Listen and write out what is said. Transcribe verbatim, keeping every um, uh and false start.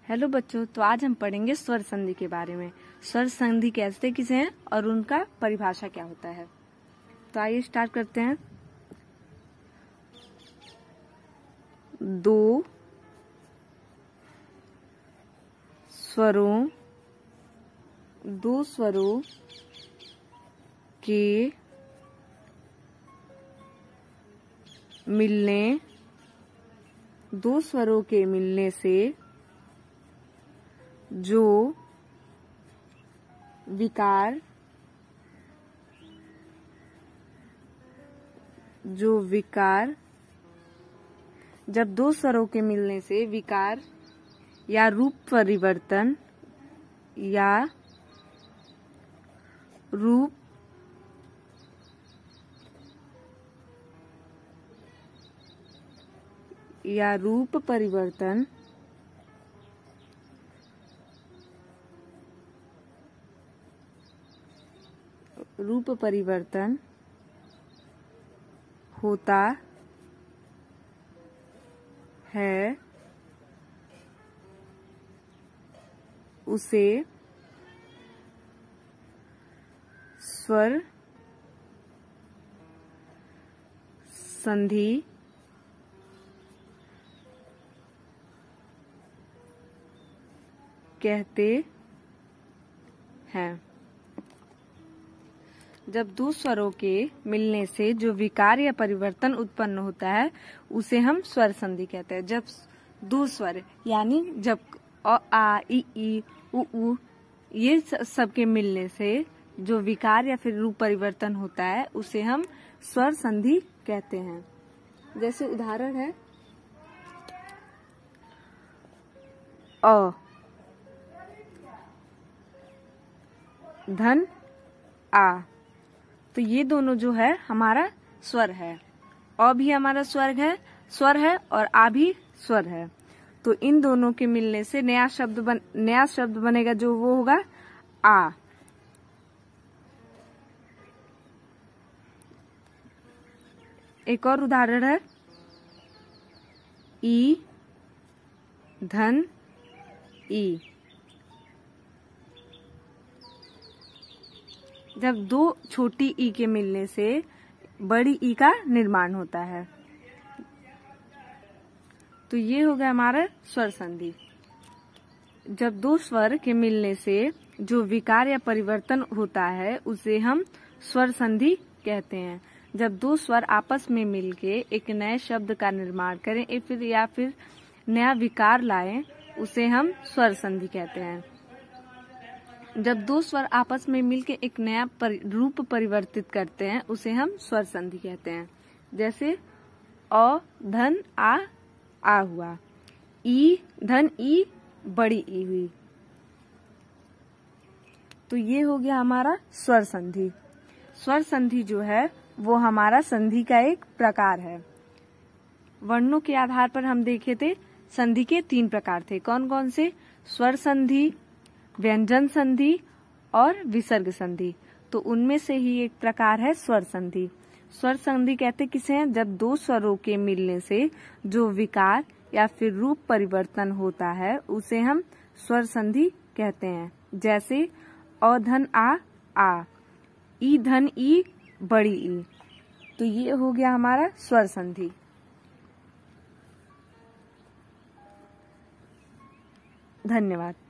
Hello बच्चों, तो आज हम पढ़ेंगे स्वर संधि के बारे में। स्वर संधि कैसे किसे हैं और उनका परिभाषा क्या होता है। तो आइए स्टार्ट करते हैं। दो स्वरों दो स्वरों के मिलने दो स्वरों के मिलने से जो विकार जो विकार जब दो स्वरों के मिलने से विकार या रूप परिवर्तन या रूप या रूप परिवर्तन रूप परिवर्तन होता है, उसे स्वर संधि कहते हैं। जब दो स्वरों के मिलने से जो विकार या परिवर्तन उत्पन्न होता है उसे हम स्वर संधि कहते हैं। जब दो स्वर यानी जब अ आ इ ई उ ऊ ये सब के मिलने से जो विकार या फिर रूप परिवर्तन होता है उसे हम स्वर संधि कहते हैं। जैसे उदाहरण है अ धन आ, तो ये दोनों जो है हमारा स्वर है। अ भी हमारा स्वर है स्वर है और आ भी स्वर है। तो इन दोनों के मिलने से नया शब्द बन नया शब्द बनेगा जो वो होगा आ। एक और उदाहरण है ई धन ई। जब दो छोटी ई के मिलने से बड़ी ई का निर्माण होता है, तो ये हो गया हमारा स्वर संधि। जब दो स्वर के मिलने से जो विकार या परिवर्तन होता है उसे हम स्वर संधि कहते हैं। जब दो स्वर आपस में मिलके एक नए शब्द का निर्माण करें या फिर या फिर नया विकार लाएं उसे हम स्वर संधि कहते हैं। जब दो स्वर आपस में मिलके एक नया पर, रूप परिवर्तित करते हैं उसे हम स्वर संधि कहते हैं। जैसे अ धन आ आ हुआ, ई धन ई बड़ी ई हुई। तो ये हो गया हमारा स्वर संधि। स्वर संधि जो है वो हमारा संधि का एक प्रकार है। वर्णों के आधार पर हम देखे थे संधि के तीन प्रकार थे। कौन कौन से? स्वर संधि, व्यंजन संधि और विसर्ग संधि। तो उनमें से ही एक प्रकार है स्वर संधि। स्वर संधि कहते किसे हैं? जब दो स्वरों के मिलने से जो विकार या फिर रूप परिवर्तन होता है उसे हम स्वर संधि कहते हैं। जैसे अ धन आ आ, ई धन ई बड़ी ई। तो ये हो गया हमारा स्वर संधि। धन्यवाद।